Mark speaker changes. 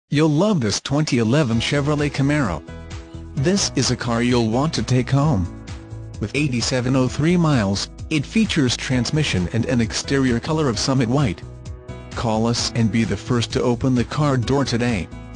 Speaker 1: You'll love this 2011 Chevrolet Camaro. This is a car you'll want to take home. With 8703 miles, it features transmission and an exterior color of Summit White. Call us and be the first to open the car door today.